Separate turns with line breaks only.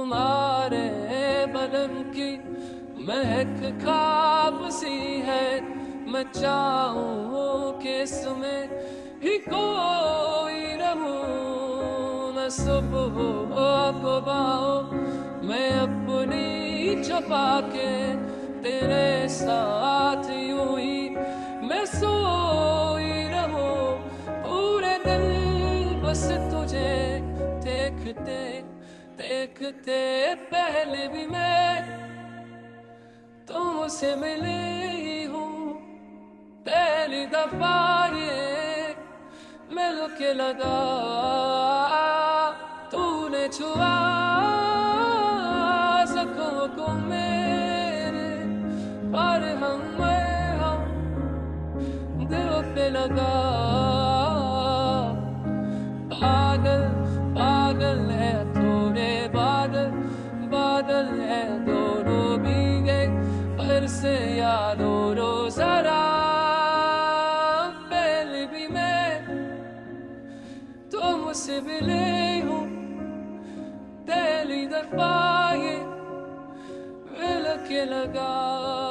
तुम्हारे बदन की महक ख्वाब सी है। मैं चाहूं कि इसमें ही कोई रहूं। मैं सुबह को बाहों मैं अपनी छुपा के तेरे साथ यूं ही मैं सोई रहूं। पूरे दिन बस तुझे देखते देखते पहले भी मैं तुमसे मिली हूँ। पहली दफा ये मिल के लगा तूने छुआ ज़ख्मों को मेरे पर हम दिल पे लगा। पागल पागल है थोड़े बादल बादल है दोनों भीगे पर से यादों रोज़ारा। पहले भी मैं तुमसे मिली हूँ। पहली दफा ये मिल के लगा।